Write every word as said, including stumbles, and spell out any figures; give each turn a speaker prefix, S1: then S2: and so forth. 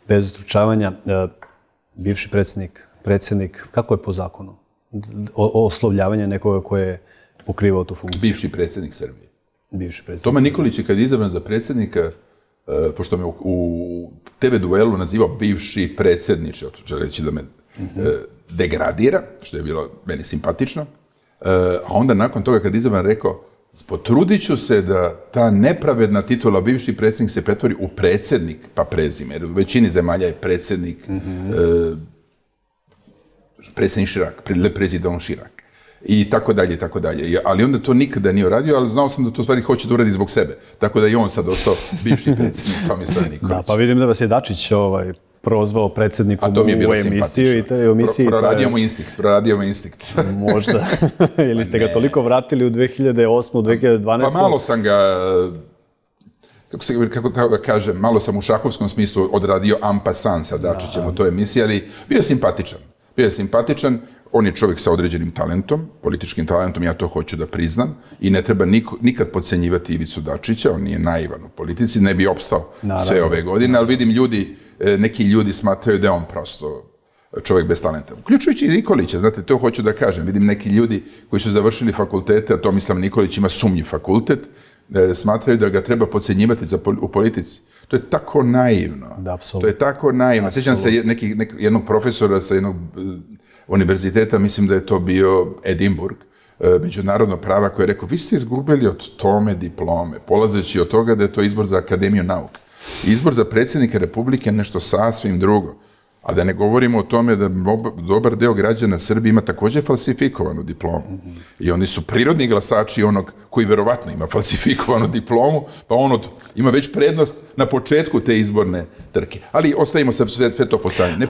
S1: bez ustručavanja, bivši predsjednik, predsjednik, kako je po zakonu? O, oslovljavanje nekoga koje je pokrivao tu funkciju.
S2: Bivši predsjednik Srbije.
S1: Bivši predsjednik.
S2: Toma Nikolić je kad je izabran za predsjednika, uh, pošto me u, u te ve duelu nazivao bivši predsjedniče, to reći da me mm-hmm. uh, degradira, što je bilo meni simpatično, uh, a onda nakon toga kad je izabran rekao, potrudit ću se da ta nepravedna titula bivši predsjednik se pretvori u predsjednik, pa prezime, jer u većini zemalja je predsjednik mm-hmm. uh, predsjednik Chirac, le président Chirac. I tako dalje, i tako dalje. Ali onda to nikada nije uradio, ali znao sam da to stvari hoće da uradi zbog sebe. Tako da i on sad ostao bivši predsjednik Tomislav Nikolić.
S1: Da, pa vidim da vas je Dačić ovaj, prozvao predsjednikom u emisiju. I te emisiji,
S2: Pro, proradio mu instinkt, proradio mu instinkt.
S1: Možda. Ili ste ga toliko vratili u dve hiljade osme, u dve hiljade dvanaeste.
S2: Pa malo sam ga, kako se kako da kažem, malo sam u šahovskom smislu odradio en passant sa Dačićem u toj emisiji, ali bio je simpatičan. Bio je simpatičan. On je čovjek sa određenim talentom, političkim talentom, ja to hoću da priznam, i ne treba niko, nikad podcenjivati Ivicu Dačića, on nije naivan u politici, ne bi opstao Naravno. sve ove godine, ali vidim ljudi, neki ljudi smatraju da je on prosto čovjek bez talenta. Uključujući i Nikolića, znate, to hoću da kažem, vidim neki ljudi koji su završili fakultete, a Tomislav Nikolić ima sumnji fakultet, smatraju da ga treba podcenjivati za, u politici. To je tako naivno.
S1: Da,
S2: to je tako naivno. Sjećam se neki, nek, jednog profesora sa jednog univerziteta, mislim da je to bio Edinburgh, međunarodno prava, koji je rekao, vi ste izgubili od tome diplome, polazeći od toga da je to izbor za Akademiju nauka. Izbor za predsjednika Republike je nešto sasvim drugo. A da ne govorimo o tome da dobar deo građana Srbije ima također falsifikovanu diplomu. Mm-hmm. I oni su prirodni glasači onog koji verovatno ima falsifikovanu diplomu, pa on od, ima već prednost na početku te izborne trke. Ali ostavimo se sve, sve to po strani.